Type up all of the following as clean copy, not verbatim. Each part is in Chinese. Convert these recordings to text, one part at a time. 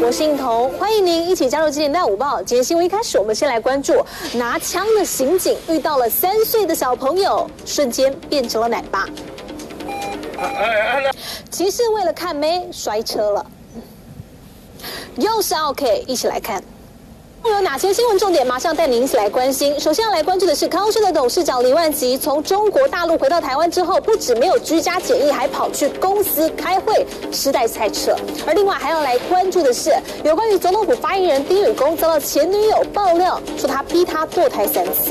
我是应彤，欢迎您一起加入今天的午报。今天新闻一开始，我们先来关注拿枪的刑警遇到了3岁的小朋友，瞬间变成了奶爸。骑士为了看妹摔车了，又是 OK， 一起来看。有哪些新闻重点？马上带您一起来关心。首先要来关注的是康师的董事长李万吉，从中国大陆回到台湾之后，不止没有居家检疫，还跑去公司开会，失态赛车。而另外还要来关注的是，有关于总统府发言人丁宇恭遭到前女友爆料，说他逼他堕胎3次。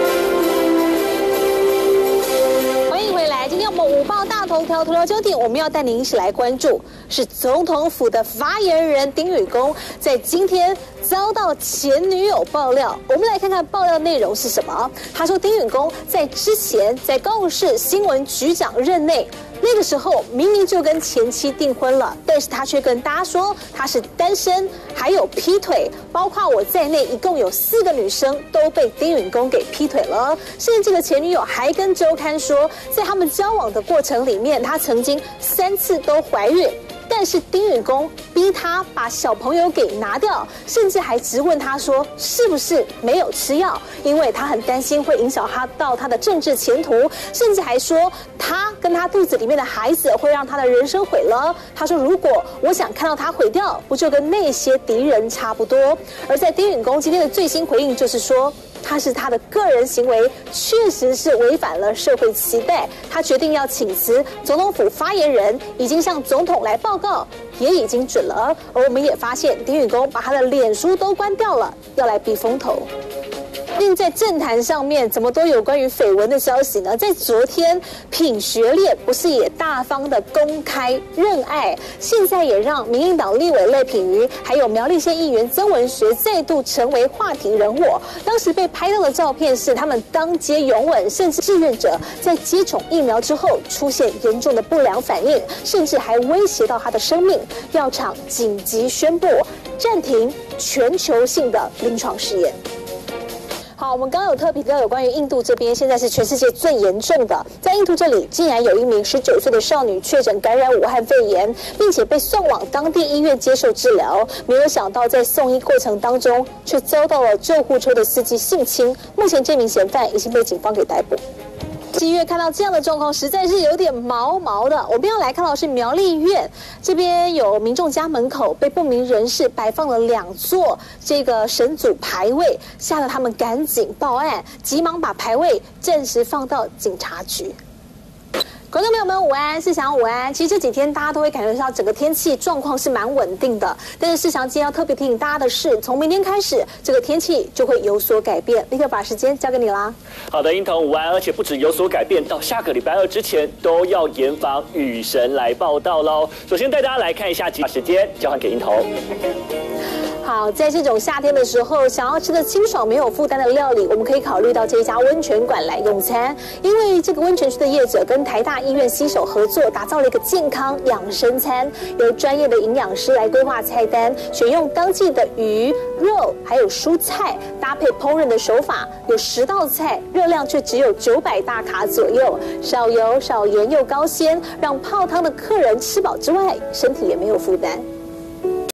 欢迎回来，今天我们午报大头条头条焦点，我们要带您一起来关注，是总统府的发言人丁宇恭在今天遭到前女友爆料。我们来看看爆料内容是什么。他说，丁宇恭在之前在高雄市新闻局长任内，那个时候明明就跟前妻订婚了，但是他却跟大家说他是单身，还有劈腿，包括我在内，一共有4个女生都被丁宇恭给劈腿了。甚至这个前女友还跟周刊说，在他们交往的过程里面，他曾经3次都怀孕。但是丁宇恭逼他把小朋友给拿掉，甚至还质问他说是不是没有吃药，因为他很担心会影响到他的政治前途，甚至还说他跟他肚子里面的孩子会让他的人生毁了。他说，如果我想看到他毁掉，不就跟那些敌人差不多？而在丁宇恭今天的最新回应就是说，他的个人行为确实是违反了社会期待，他决定要请辞总统府发言人，已经向总统来报告，也已经准了。而我们也发现丁宇恭把他的脸书都关掉了，要来避风头。另在政坛上面怎么都有关于绯闻的消息呢？在昨天，品学烈不是也大方的公开认爱，现在也让民进党立委赖品妤还有苗栗县议员曾文学再度成为话题人物。当时被拍到的照片是他们当街拥吻，甚至志愿者在接种疫苗之后出现严重的不良反应，甚至还威胁到他的生命。药厂紧急宣布暂停全球性的临床试验。好，我们刚刚有特别提到有关于印度这边，现在是全世界最严重的。在印度这里，竟然有一名19岁的少女确诊感染武汉肺炎，并且被送往当地医院接受治疗。没有想到，在送医过程当中，却遭到了救护车的司机性侵。目前这名嫌犯已经被警方给逮捕。7月看到这样的状况，实在是有点毛毛的。我们要来看到的是苗栗院这边有民众家门口被不明人士摆放了2座这个神主牌位，吓得他们赶紧报案，急忙把牌位暂时放到警察局。观众朋友们，午安，世祥午安。其实这几天大家都会感觉到整个天气状况是蛮稳定的，但是世祥今天要特别提醒大家的是，从明天开始，这个天气就会有所改变。立刻把时间交给你啦。 好的，英彤午安，而且不止有所改变，到下个礼拜2之前都要严防雨神来报道喽。首先带大家来看一下，把时间交还给英彤。 好，在这种夏天的时候，想要吃的清爽没有负担的料理，我们可以考虑到这一家温泉馆来用餐。因为这个温泉区的业者跟台大医院携手合作，打造了一个健康养生餐，由专业的营养师来规划菜单，选用当季的鱼、肉还有蔬菜，搭配烹饪的手法，有10道菜，热量却只有900大卡左右，少油少盐又高鲜，让泡汤的客人吃饱之外，身体也没有负担。